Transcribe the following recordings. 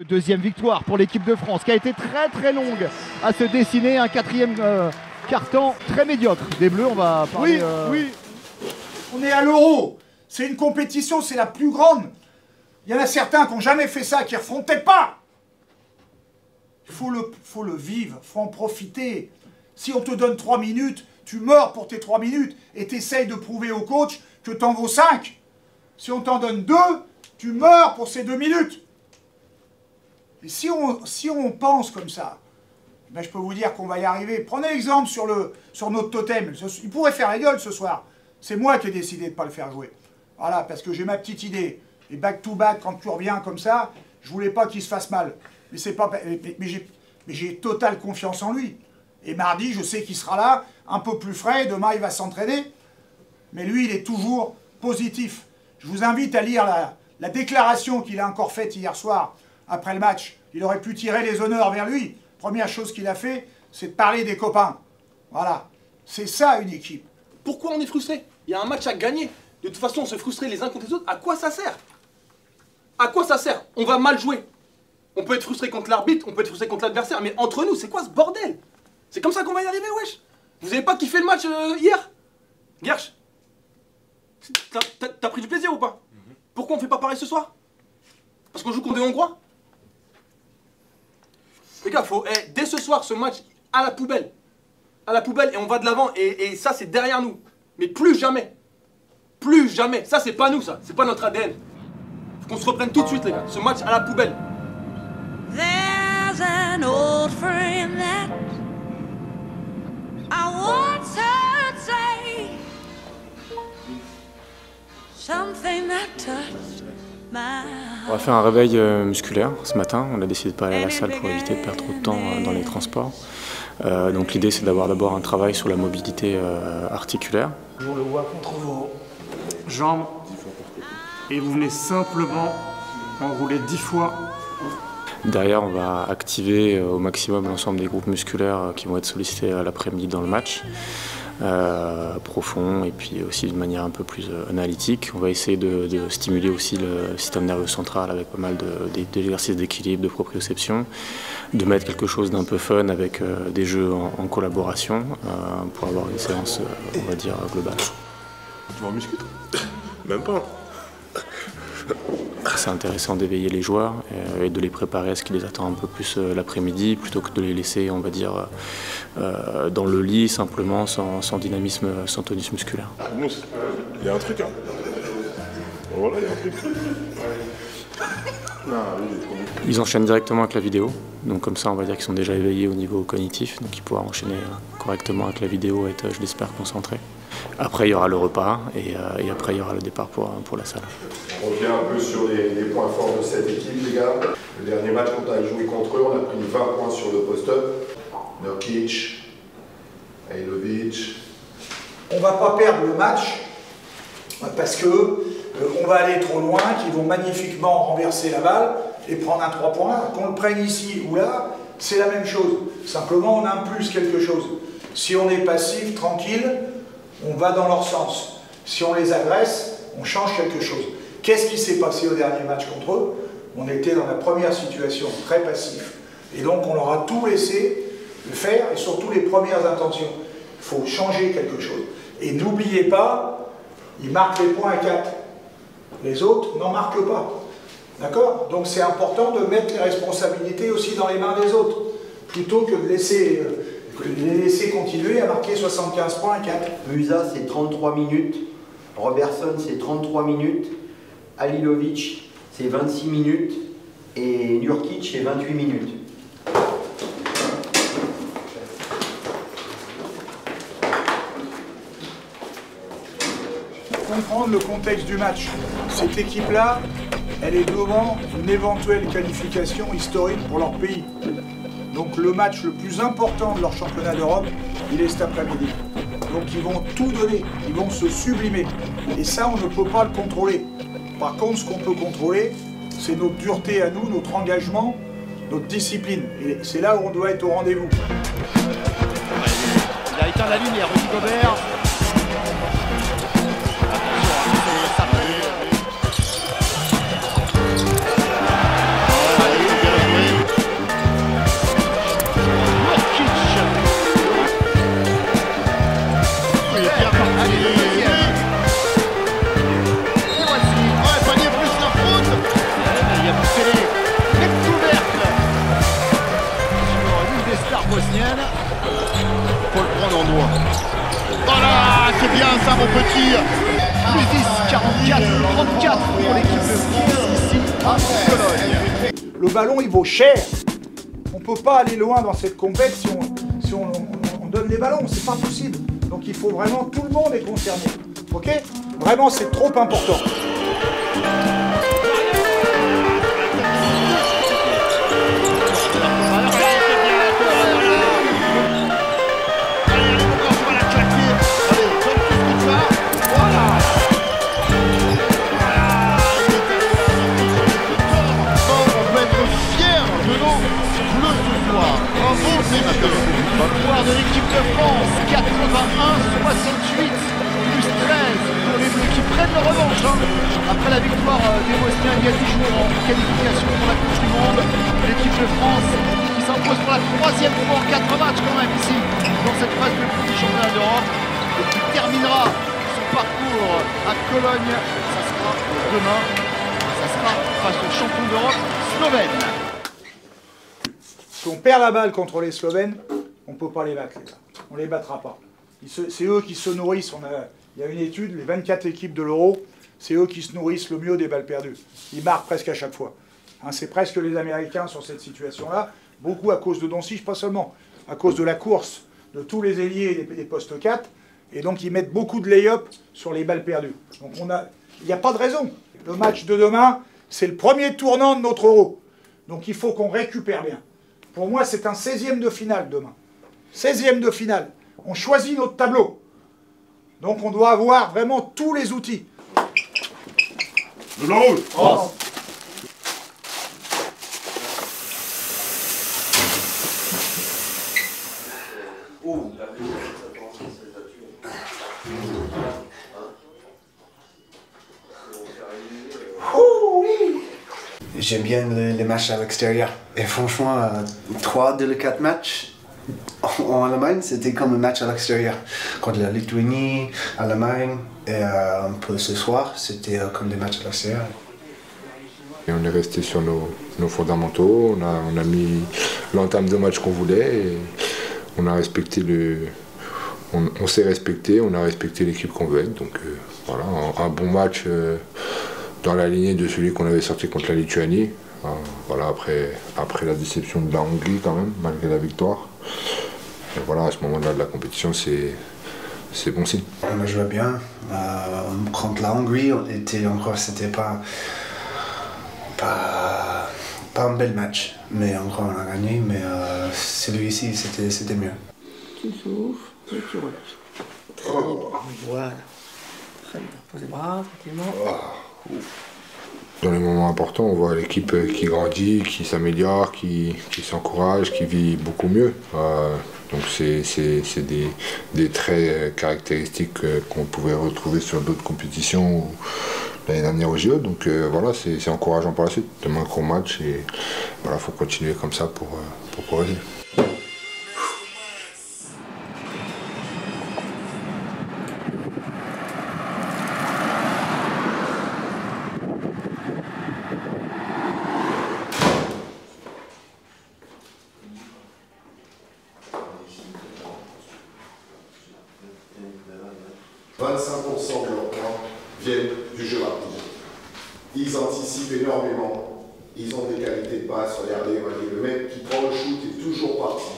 Deuxième victoire pour l'équipe de France qui a été très longue à se dessiner. Un quatrième quart-temps très médiocre des Bleus. On va parler... Oui, on est à l'Euro. C'est une compétition, c'est la plus grande. Il y en a certains qui n'ont jamais fait ça, qui ne refont peut-être pas. Il faut le vivre, il faut en profiter. Si on te donne 3 minutes, tu meurs pour tes 3 minutes et tu essayes de prouver au coach que tu en vaux 5. Si on t'en donne 2, tu meurs pour ces 2 minutes. Et si on pense comme ça, ben je peux vous dire qu'on va y arriver. Prenez l'exemple sur notre totem. Il pourrait faire la gueule ce soir. C'est moi qui ai décidé de ne pas le faire jouer. Voilà, parce que j'ai ma petite idée. Et back-to-back, quand tu reviens comme ça, je voulais pas qu'il se fasse mal. Mais c'est pas, mais j'ai totale confiance en lui. Et mardi, je sais qu'il sera là, un peu plus frais. Demain, il va s'entraîner. Mais lui, il est toujours positif. Je vous invite à lire la déclaration qu'il a encore faite hier soir, après le match. Il aurait pu tirer les honneurs vers lui. Première chose qu'il a fait, c'est de parler des copains. Voilà. C'est ça, une équipe. Pourquoi on est frustré? Il y a un match à gagner. De toute façon, on se frustrer les uns contre les autres. À quoi ça sert? À quoi ça sert? On va mal jouer. On peut être frustré contre l'arbitre, on peut être frustré contre l'adversaire, mais entre nous, c'est quoi ce bordel? C'est comme ça qu'on va y arriver, wesh. Vous avez pas kiffé le match hier? Gersh, t'as pris du plaisir ou pas? Pourquoi on fait pas pareil ce soir? Parce qu'on joue contre des Hongrois? Les gars, faut dès ce soir, ce match à la poubelle. À la poubelle et on va de l'avant et ça c'est derrière nous. Mais plus jamais. Plus jamais. Ça c'est pas nous ça. C'est pas notre ADN. Faut qu'on se reprenne tout de suite les gars. Ce match à la poubelle. There's an old friend that I once heard say something that touched my heart. On va faire un réveil musculaire ce matin. On a décidé de pas aller à la salle pour éviter de perdre trop de temps dans les transports. Donc l'idée c'est d'avoir d'abord un travail sur la mobilité articulaire. Toujours le poids contre vos jambes et vous venez simplement enrouler 10 fois. Derrière on va activer au maximum l'ensemble des groupes musculaires qui vont être sollicités l'après-midi dans le match. Profond et puis aussi d'une manière un peu plus analytique. On va essayer de stimuler aussi le système nerveux central avec pas mal d'exercices d'équilibre, de proprioception, de mettre quelque chose d'un peu fun avec des jeux en collaboration pour avoir une séance, on va dire, globale. Tu vas en muscu? Même pas. C'est intéressant d'éveiller les joueurs et de les préparer à ce qui les attend un peu plus l'après-midi plutôt que de les laisser, on va dire, dans le lit simplement sans dynamisme, sans tonus musculaire. Il y a un truc, hein. Voilà, il y a un truc. Ils enchaînent directement avec la vidéo, donc comme ça on va dire qu'ils sont déjà éveillés au niveau cognitif, donc ils pourront enchaîner correctement avec la vidéo et être, je l'espère, concentrés. Après il y aura le repas et après il y aura le départ pour la salle. On revient un peu sur les points forts de cette équipe, les gars. Le dernier match, quand on a joué contre eux, on a pris 20 points sur le post-up. Nurkic, Ajlović. On va pas perdre le match parce que on va aller trop loin, qu'ils vont magnifiquement renverser la balle et prendre un 3 points. Qu'on le prenne ici ou là, c'est la même chose. Simplement, on impulse quelque chose. Si on est passif, tranquille, on va dans leur sens. Si on les agresse, on change quelque chose. Qu'est-ce qui s'est passé au dernier match contre eux? On était dans la première situation, très passif. Et donc, on leur a tout laissé faire, et surtout les premières intentions. Il faut changer quelque chose. Et n'oubliez pas, ils marquent les points à 4. Les autres n'en marquent pas. D'accord? Donc c'est important de mettre les responsabilités aussi dans les mains des autres, plutôt que de les laisser continuer à marquer 75 points à 4. Musa c'est 33 minutes, Robertson c'est 33 minutes, Ajlović c'est 26 minutes et Nurkic c'est 28 minutes. Comprendre le contexte du match. Cette équipe-là, elle est devant une éventuelle qualification historique pour leur pays. Donc le match le plus important de leur championnat d'Europe, il est cet après-midi. Donc ils vont tout donner, ils vont se sublimer. Et ça, on ne peut pas le contrôler. Par contre, ce qu'on peut contrôler, c'est notre dureté à nous, notre engagement, notre discipline. Et c'est là où on doit être au rendez-vous. Il a éteint la lumière, Rudy Gobert. c'est bien ça mon petit. Plus 10, 44, 34 pour l'équipe de France ici à Cologne. Le ballon, il vaut cher. On ne peut pas aller loin dans cette compétition si on donne les ballons, c'est pas possible. Donc il faut vraiment, tout le monde est concerné. Ok? Vraiment, c'est trop important. Victoire de l'équipe de France, 81-68, plus 13 pour les Bleus qui prennent leur revanche. Après la victoire des Bosniens il y a 10 jours en qualification pour la Coupe du Monde, l'équipe de France qui s'impose pour la 3e fois en 4 matchs quand même ici, dans cette phase de poule du championnat d'Europe, et qui terminera son parcours à Cologne. Ça sera demain, ça sera face au champion d'Europe slovène. Si on perd la balle contre les Slovènes, on ne peut pas les battre, les gars. On ne les battra pas. C'est eux qui se nourrissent. Il y a une étude, les 24 équipes de l'Euro, c'est eux qui se nourrissent le mieux des balles perdues. Ils marquent presque à chaque fois. Hein, c'est presque les Américains sur cette situation-là, beaucoup à cause de Doncic, pas seulement, à cause de la course de tous les ailiers et des postes 4, et donc ils mettent beaucoup de lay-up sur les balles perdues. Donc il n'y a pas de raison. Le match de demain, c'est le premier tournant de notre Euro. Donc il faut qu'on récupère bien. Pour moi, c'est un 16e de finale demain. 16e de finale. On choisit notre tableau. Donc on doit avoir vraiment tous les outils. De la route. Oh. J'aime bien les matchs à l'extérieur. Et franchement, 3 de les 4 matchs en Allemagne, c'était comme un match à l'extérieur. Contre la Lituanie, Allemagne, et un peu ce soir, c'était comme des matchs à l'extérieur. Et on est resté sur nos fondamentaux, on a mis l'entame de match qu'on voulait et on a respecté on s'est respecté, on a respecté l'équipe qu'on veut être. Donc voilà, un bon match dans la lignée de celui qu'on avait sorti contre la Lituanie. Voilà, après la déception de la Hongrie quand même, malgré la victoire. Et voilà, à ce moment-là de la compétition, c'est bon signe. On a joué bien. Contre la Hongrie, c'était pas un bel match. Mais encore on a gagné, mais celui-ci, c'était mieux. Tu souffles et tu relâches. Très bien. Voilà. Très bien. Pose les bras tranquillement. Dans les moments importants, on voit l'équipe qui grandit, qui s'améliore, qui s'encourage, qui vit beaucoup mieux. Donc c'est des traits caractéristiques qu'on pouvait retrouver sur d'autres compétitions l'année dernière au JO. Donc voilà, c'est encourageant pour la suite. Demain, gros match et voilà, faut continuer comme ça pour progresser. 25% de leurs points viennent du jeu rapide. Ils anticipent énormément. Ils ont des qualités de passe. Regardez, le mec qui prend le shoot est toujours parti.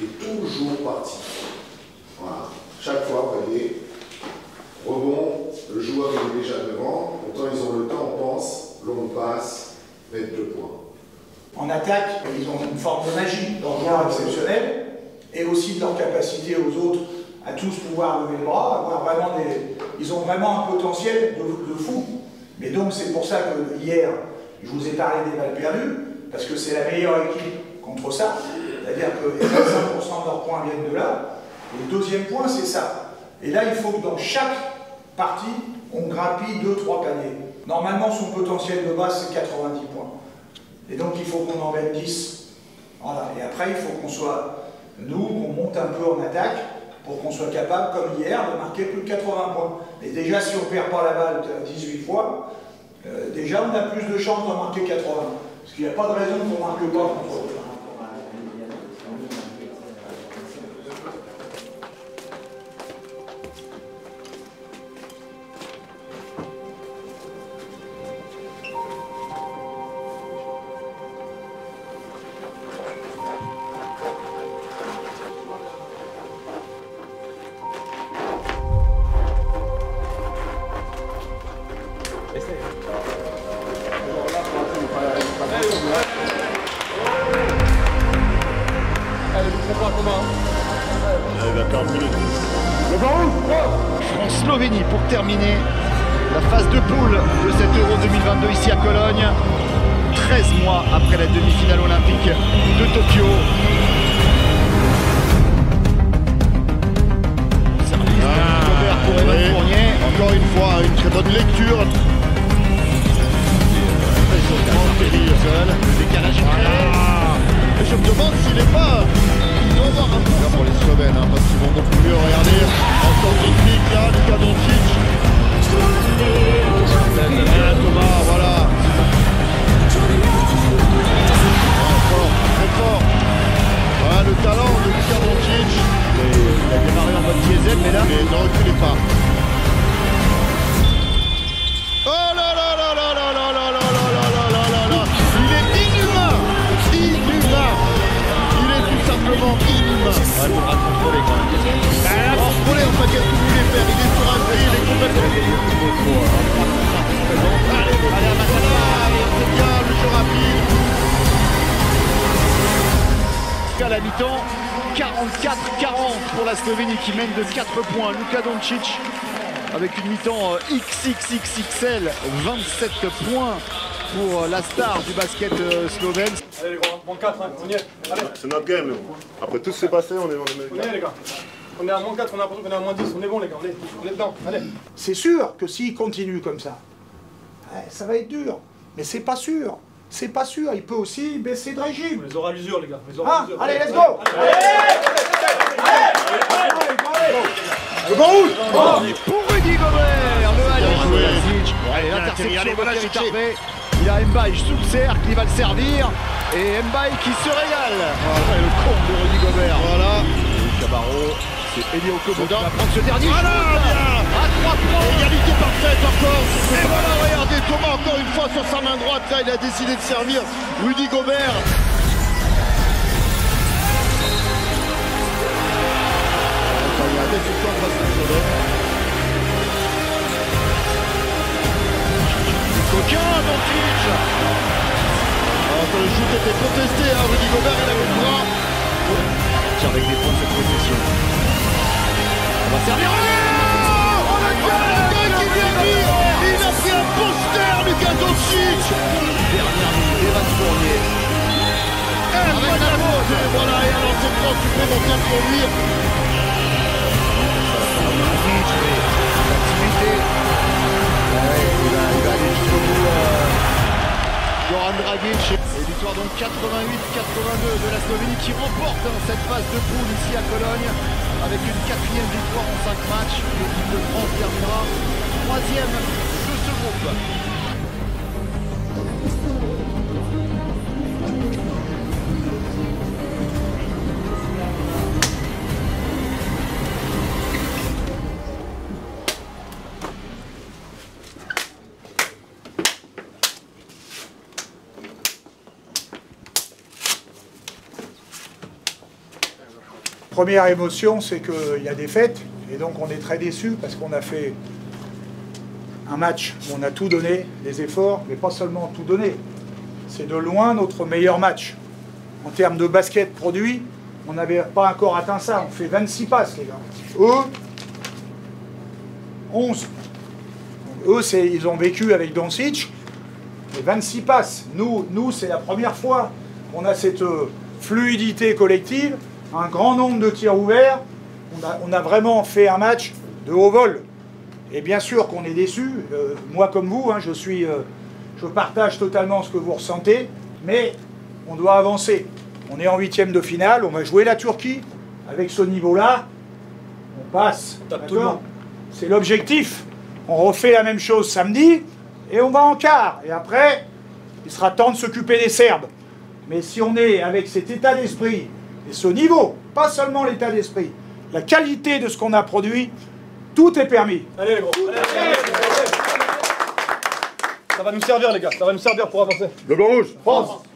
Voilà. Chaque fois, vous voyez, rebond, le joueur est déjà devant. Pourtant, ils ont le temps, on pense, longue passe, 22 points. En attaque, ils ont une forme de magie, leur joueur exceptionnel, et aussi de leur capacité aux autres à tous pouvoir lever le bras, avoir vraiment ils ont vraiment un potentiel de fou. Mais donc c'est pour ça que hier, je vous ai parlé des balles perdues, parce que c'est la meilleure équipe contre ça. C'est-à-dire que 25% de leurs points viennent de là. Et le deuxième point, c'est ça. Et là, il faut que dans chaque partie, on grappille 2-3 paniers. Normalement, son potentiel de base, c'est 90 points. Et donc, il faut qu'on en mette 10. Voilà. Et après, il faut qu'on soit, nous, qu'on monte un peu en attaque, pour qu'on soit capable, comme hier, de marquer plus de 80 points. Et déjà, si on ne perd pas la balle 18 fois, déjà, on a plus de chances d'en marquer 80. Parce qu'il n'y a pas de raison qu'on ne marque pas contre eux. Thomas. France-Slovénie pour terminer la phase de poule de cet Euro 2022 ici à Cologne. 13 mois après la demi-finale olympique de Tokyo. Service de Robert pour Evan Fournier. Encore une fois, une très bonne lecture. Le décalage Et je me demande s'il n'est pas... Il doit avoir un peu pour les Slovènes, hein, parce qu'ils vont beaucoup mieux. Regardez, encore technique là, Luka Doncic. Thomas, voilà. Fort, très fort. Voilà le talent de Luka Doncic. Il a démarré en mode diesel, mais là... Mais ne reculez pas. Oh là là là là là là là là là là là là là. Il est inhumain. Inhumain. Il est tout simplement inhumain. Il faudra contrôler quand même. Contrôler, enfin qu'est-ce que vous voulez faire? Il est sur un prix, il est complètement... Allez, c'est bien, le jeu rapide. À la mi-temps, 44-40 pour la Slovénie qui mène de 4 points. Luka Doncic avec une mi-temps XXXXL, 27 points pour la star du basket slovène. Allez les gros, moins 4, hein. On y est. Allez. C'est notre game, nous. Après tout ce qui s'est passé, on est dans le On y est les gars. On est à moins 4, on a l'impression qu'on est à moins 10. On est bon les gars, on est dedans. Allez. C'est sûr que s'il continue comme ça, ça va être dur. Mais c'est pas sûr. C'est pas sûr. Il peut aussi baisser de régime. On les aura à l'usure les gars. On les aura à l'usure. Allez, let's go. Le bon rouge pour Rudy Gobert, le allez, l'interception de Thierry. Il a Mbaye sous le cercle, il va le servir. Et Mbaye qui se régale. Voilà, le con de Rudy Gobert. Voilà. Cabarro, c'est Eli Okobo qui va prendre ce dernier shoot. À 3 points. Égalité parfaite encore. Et voilà, regardez, Thomas encore une fois sur sa main droite. Là, il a décidé de servir Rudy Gobert. Coquin, Doncic. Le shoot était contesté, hein. Rudy Gobert, il avait le bras. Tiens, avec des points de cette possession. On va servir. Oh, le gars qui vient dire, il a pris un poster, Luka Doncic. Dernière minute, Evan Fournier. Avec la faute. Et voilà, et un lancer de temps supplémentaire pour lui. Il va aller jusqu'au bout. Goran Dragic. Et victoire donc 88-82 de la Slovénie qui remporte cette phase de poule ici à Cologne avec une 4e victoire en 5 matchs. L'équipe de France terminera 3e de ce groupe. Première émotion, c'est qu'il y a des fêtes, et donc on est très déçus parce qu'on a fait un match où on a tout donné, des efforts, mais pas seulement tout donné. C'est de loin notre meilleur match. En termes de basket produit, on n'avait pas encore atteint ça. On fait 26 passes, les gars. Eux, 11. Donc, eux, ils ont vécu avec Doncic, mais 26 passes. Nous c'est la première fois qu'on a cette fluidité collective. Un grand nombre de tirs ouverts, on a vraiment fait un match de haut vol. Et bien sûr qu'on est déçu, moi comme vous, hein, je partage totalement ce que vous ressentez, mais on doit avancer. On est en 8e de finale, on va jouer la Turquie. Avec ce niveau-là, on passe. C'est l'objectif. On refait la même chose samedi, et on va en quart. Et après, il sera temps de s'occuper des Serbes. Mais si on est avec cet état d'esprit, et ce niveau, pas seulement l'état d'esprit, la qualité de ce qu'on a produit, tout est permis. Allez les gros, allez. Ça va nous servir les gars, ça va nous servir pour avancer. Le blanc rouge. France.